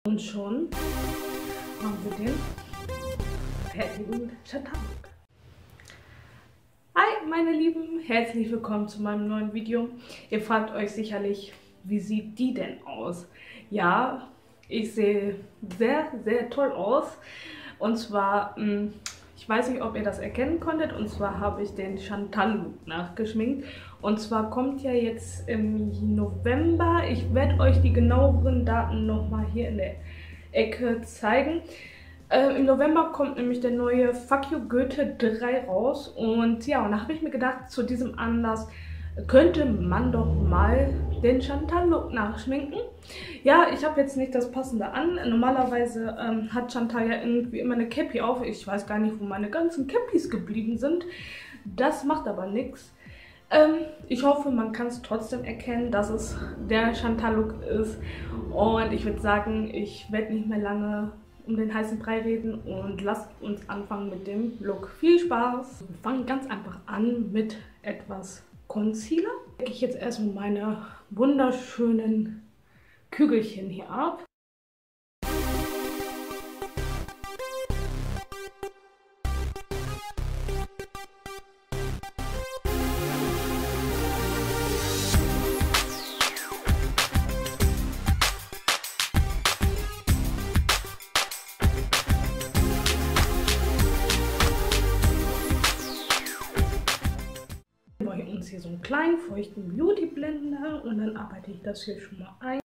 Und schon haben wir den fertigen Chantal. Hi meine Lieben, herzlich willkommen zu meinem neuen Video. Ihr fragt euch sicherlich, wie sieht die denn aus? Ja, ich sehe sehr, sehr toll aus. Und zwar, ich weiß nicht, ob ihr das erkennen konntet, und zwar habe ich den Chantal-Look nachgeschminkt. Und zwar kommt ja jetzt im November, ich werde euch die genaueren Daten nochmal hier in der Ecke zeigen. Im November kommt nämlich der neue Fuck You Goethe 3 raus. Und ja, und da habe ich mir gedacht, zu diesem Anlass könnte man doch mal den Chantal-Look nachschminken. Ja, ich habe jetzt nicht das Passende an. Normalerweise hat Chantal ja irgendwie immer eine Cappy auf. Ich weiß gar nicht, wo meine ganzen Cappies geblieben sind. Das macht aber nichts. Ich hoffe, man kann es trotzdem erkennen, dass es der Chantal-Look ist. Und ich würde sagen, ich werde nicht mehr lange um den heißen Brei reden und lasst uns anfangen mit dem Look. Viel Spaß! Wir fangen ganz einfach an mit etwas Concealer. Decke ich jetzt erstmal meine wunderschönen Kügelchen hier ab. Hier so einen kleinen feuchten Beauty Blender und dann arbeite ich das hier schon mal ein.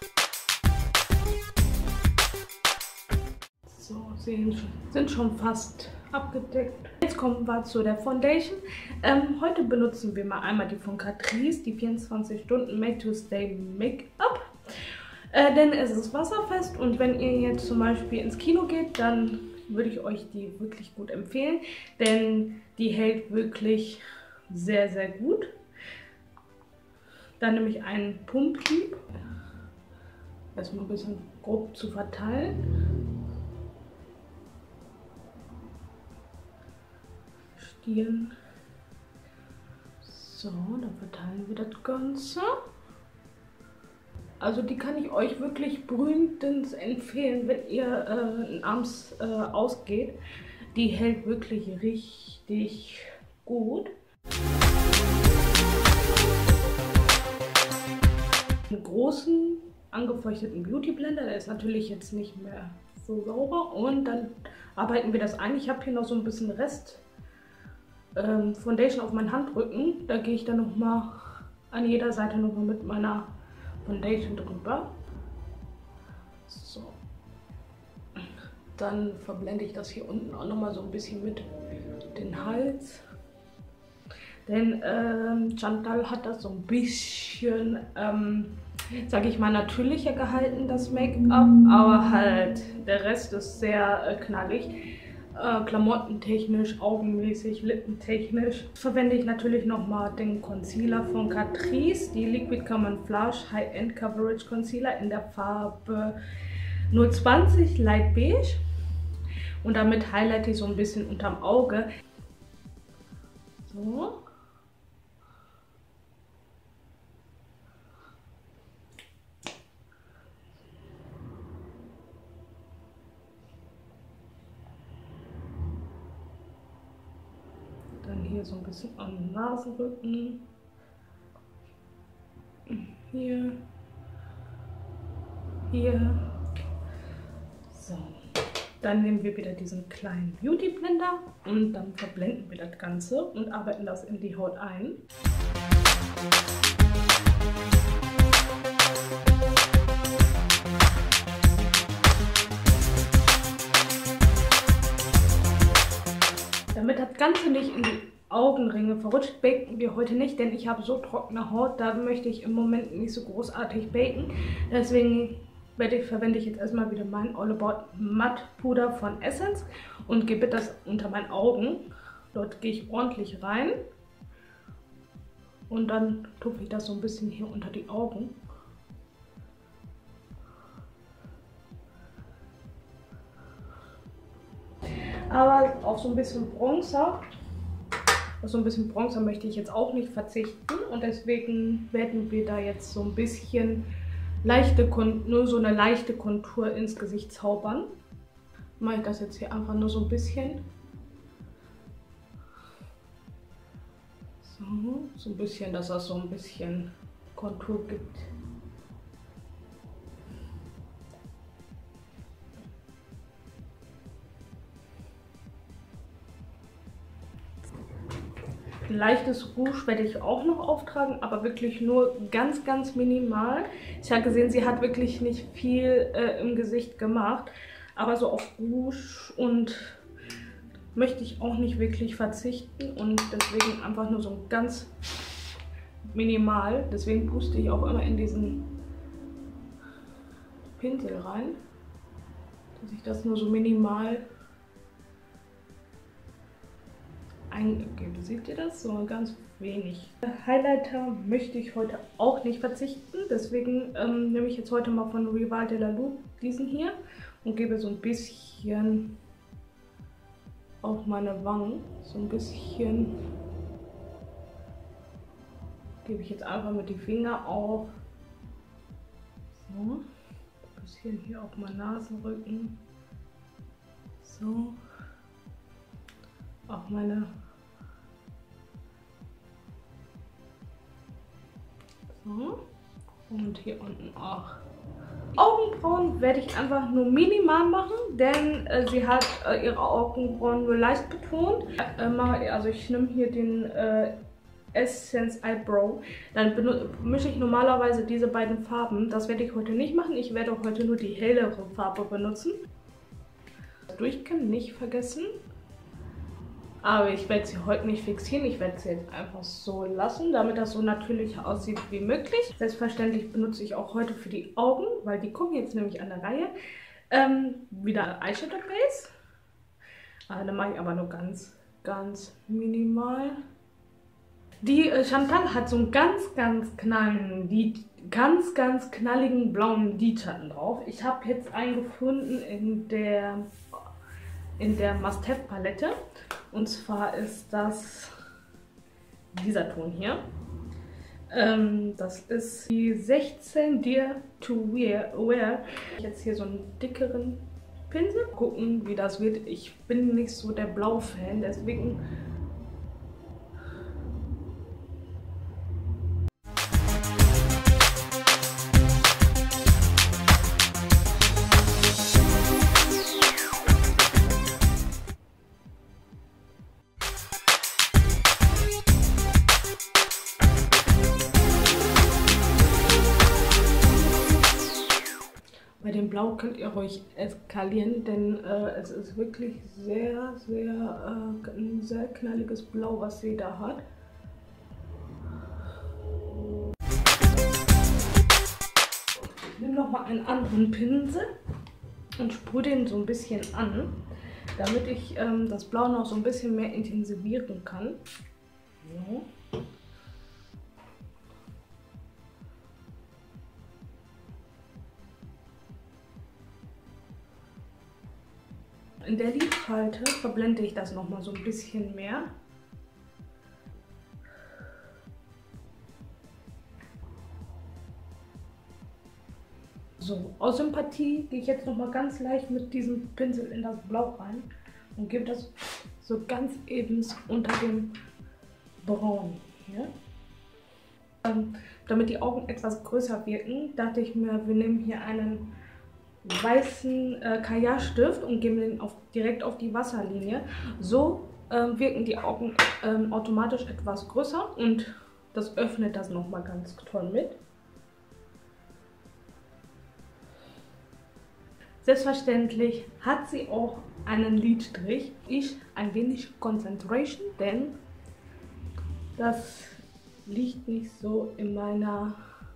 So, sind schon fast abgedeckt. Jetzt kommen wir zu der Foundation. Heute benutzen wir mal einmal die von Catrice, die 24 Stunden Made to Stay Make-up. Denn es ist wasserfest und wenn ihr jetzt zum Beispiel ins Kino geht, dann würde ich euch die wirklich gut empfehlen, denn die hält wirklich sehr, sehr gut. Dann nehme ich einen Pumphieb. Erstmal ein bisschen grob zu verteilen. Stirn. So, dann verteilen wir das Ganze. Also die kann ich euch wirklich brühend empfehlen, wenn ihr abends ausgeht. Die hält wirklich richtig gut. Einen großen angefeuchteten Beauty Blender, der ist natürlich jetzt nicht mehr so sauber, und dann arbeiten wir das ein. Ich habe hier noch so ein bisschen Rest Foundation auf meinen Handrücken, da gehe ich dann nochmal an jeder Seite nochmal mit meiner Foundation drüber. So. Dann verblende ich das hier unten auch nochmal so ein bisschen mit den Hals. Denn Chantal hat das so ein bisschen, sage ich mal, natürlicher gehalten, das Make-up. Aber halt der Rest ist sehr knallig. Klamottentechnisch, augenmäßig, lippentechnisch. Verwende ich natürlich nochmal den Concealer von Catrice, die Liquid Camouflage High-End Coverage Concealer in der Farbe 020 Light Beige. Und damit highlighte ich so ein bisschen unterm Auge. So. Dann hier so ein bisschen am Nasenrücken. Hier. Hier. So. Dann nehmen wir wieder diesen kleinen Beauty Blender und dann verblenden wir das Ganze und arbeiten das in die Haut ein. Damit das Ganze nicht in die Augenringe verrutscht, baken wir heute nicht, denn ich habe so trockene Haut, da möchte ich im Moment nicht so großartig baken. Deswegen verwende ich jetzt erstmal wieder mein All About Matte Puder von Essence und gebe das unter meinen Augen. Dort gehe ich ordentlich rein und dann tupfe ich das so ein bisschen hier unter die Augen. Aber auf so ein bisschen Bronzer Auf so ein bisschen Bronzer möchte ich jetzt auch nicht verzichten und deswegen werden wir da jetzt so ein bisschen nur so eine leichte Kontur ins Gesicht zaubern. Mache ich das jetzt hier einfach nur so ein bisschen. So ein bisschen, dass das so ein bisschen Kontur gibt. Ein leichtes Rouge werde ich auch noch auftragen, aber wirklich nur ganz, ganz minimal. Ich habe gesehen, sie hat wirklich nicht viel im Gesicht gemacht, aber so auf Rouge und möchte ich auch nicht wirklich verzichten und deswegen einfach nur so ein ganz minimal. Deswegen puste ich auch immer in diesen Pinsel rein, dass ich das nur so minimal eingebe. Seht ihr das? So ganz wenig. Highlighter möchte ich heute auch nicht verzichten, deswegen nehme ich jetzt heute mal von Rival de la Lune diesen hier und gebe so ein bisschen auf meine Wangen, so ein bisschen gebe ich jetzt einfach mit die Finger auf, so, ein bisschen hier auf meinen Nasenrücken, so, auf meine, so, und hier unten auch. Augenbrauen werde ich einfach nur minimal machen, denn sie hat ihre Augenbrauen nur leicht betont. Also ich nehme hier den Essence Eyebrow. Dann mische ich normalerweise diese beiden Farben. Das werde ich heute nicht machen. Ich werde heute nur die hellere Farbe benutzen. Durchkämmen nicht vergessen. Aber ich werde sie heute nicht fixieren, ich werde sie jetzt einfach so lassen, damit das so natürlich aussieht wie möglich. Selbstverständlich benutze ich auch heute für die Augen, weil die kommen jetzt nämlich an der Reihe, wieder Eyeshadow Base. Dann mache ich aber nur ganz, ganz minimal. Die Chantal hat so einen ganz knalligen blauen Lidschatten drauf. Ich habe jetzt einen gefunden in der Must-Have-Palette. Und zwar ist das dieser Ton hier. Das ist die 16 Dear to Wear. Jetzt hier so einen dickeren Pinsel. Gucken, wie das wird. Ich bin nicht so der Blau-Fan, deswegen... Bei dem Blau könnt ihr ruhig eskalieren, denn es ist wirklich ein sehr knalliges Blau, was sie da hat. Ich nehme nochmal einen anderen Pinsel und sprühe den so ein bisschen an, damit ich das Blau noch so ein bisschen mehr intensivieren kann. So. In der Lidfalte verblende ich das nochmal so ein bisschen mehr. So, aus Sympathie gehe ich jetzt nochmal ganz leicht mit diesem Pinsel in das Blau rein und gebe das so ganz eben unter dem Braun hier. Damit die Augen etwas größer wirken, dachte ich mir, wir nehmen hier einen weißen Kajalstift und geben den direkt auf die Wasserlinie. So wirken die Augen automatisch etwas größer und das öffnet das nochmal ganz toll mit. Selbstverständlich hat sie auch einen Lidstrich. Ich ein wenig Concentration, denn das liegt nicht so in meiner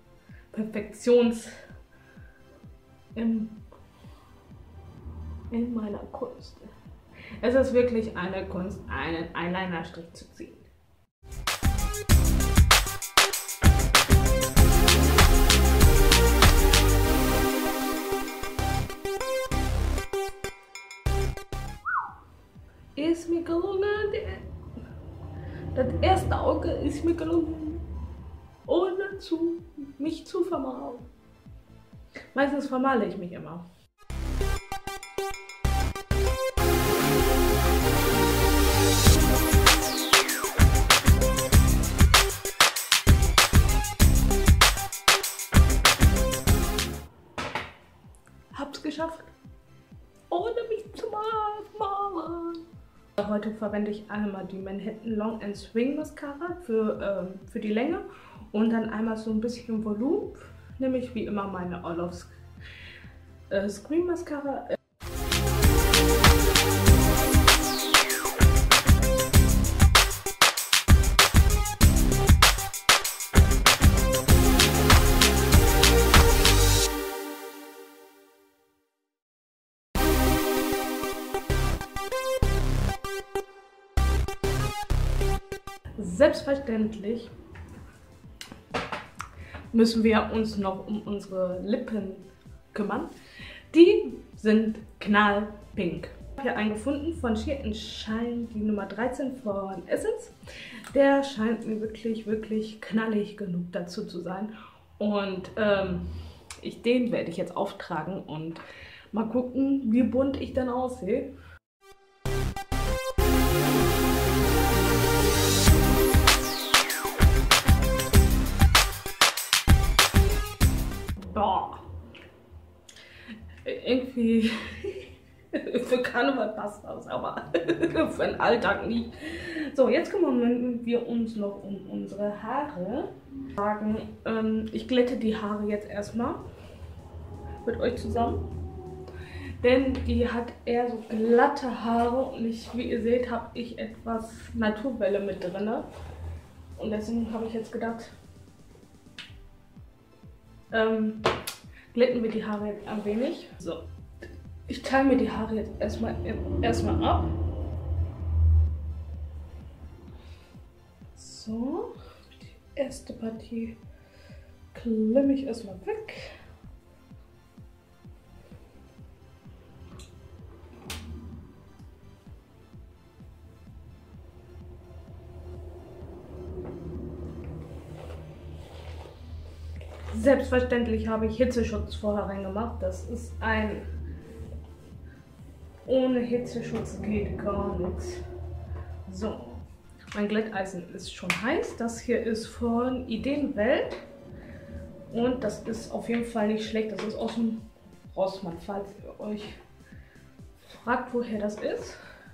in meiner Kunst. Es ist wirklich eine Kunst, einen Eyelinerstrich zu ziehen. Ist mir gelungen. Das erste Auge ist mir gelungen, ohne mich zu vermalen. Meistens vermale ich mich immer. Hab's geschafft, ohne mich zu malen. Heute verwende ich einmal die Manhattan Long and Swing Mascara für die Länge und dann einmal so ein bisschen Volumen, nämlich wie immer meine All of Scream Mascara. Selbstverständlich müssen wir uns noch um unsere Lippen kümmern. Die sind knallpink. Ich habe hier einen gefunden von Sheer & Shine, die Nummer 13 von Essence. Der scheint mir wirklich, wirklich knallig genug dazu zu sein. Und den werde ich jetzt auftragen und mal gucken, wie bunt ich dann aussehe. Boah. Irgendwie für Karneval passt das, aber für den Alltag nicht. So, jetzt kümmern wir uns noch um unsere Haare. Ich glätte die Haare jetzt erstmal mit euch zusammen. Denn die hat eher so glatte Haare und wie ihr seht, habe ich etwas Naturwelle mit drin. Und deswegen habe ich jetzt gedacht, glätten wir die Haare jetzt ein wenig. So, ich teile mir die Haare jetzt erstmal ab. So, die erste Partie klemme ich erstmal weg. Selbstverständlich habe ich Hitzeschutz vorher reingemacht. Das ist ohne Hitzeschutz geht gar nichts. So, mein Glätteisen ist schon heiß. Das hier ist von Ideenwelt. Und das ist auf jeden Fall nicht schlecht. Das ist aus dem Rossmann, falls ihr euch fragt, woher das ist.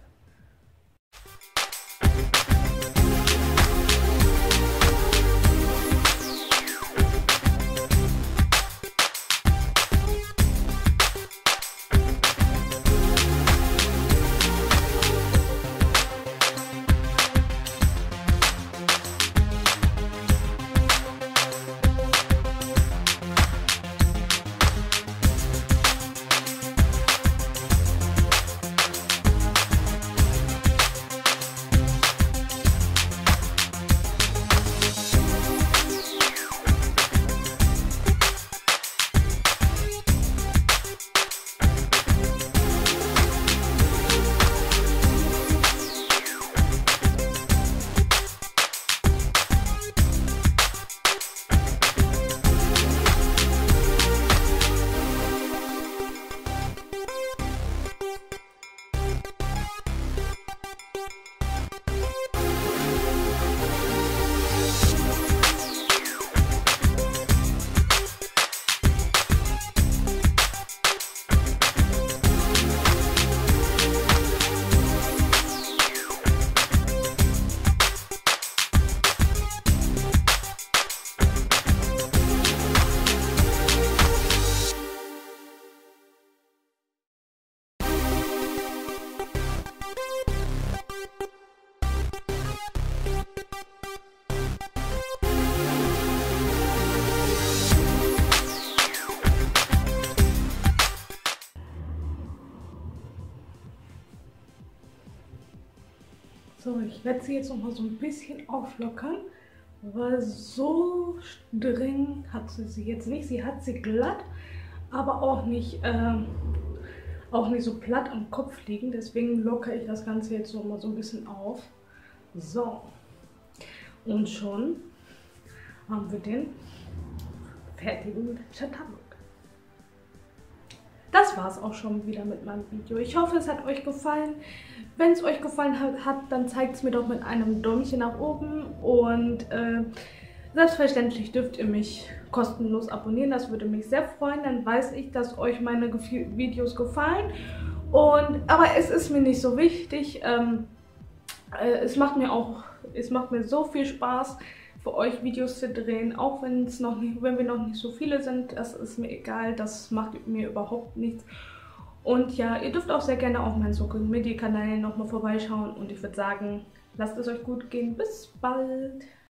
So, ich werde sie jetzt noch mal so ein bisschen auflockern, weil so streng hat sie jetzt nicht. Sie hat sie glatt, aber auch nicht so platt am Kopf liegen. Deswegen lockere ich das Ganze jetzt noch mal so ein bisschen auf. So, und schon haben wir den fertigen Chattanooga. das war es auch schon wieder mit meinem Video. Ich hoffe, es hat euch gefallen. Wenn es euch gefallen hat, dann zeigt es mir doch mit einem Däumchen nach oben. Und selbstverständlich dürft ihr mich kostenlos abonnieren. Das würde mich sehr freuen. Dann weiß ich, dass euch meine Videos gefallen. Aber es ist mir nicht so wichtig. Es macht mir so viel Spaß, für euch Videos zu drehen, auch wenn wir noch nicht so viele sind. Das ist mir egal, das macht mir überhaupt nichts. Und ja, ihr dürft auch sehr gerne auf meinen Social Media Kanälen nochmal vorbeischauen. Und ich würde sagen, lasst es euch gut gehen. Bis bald!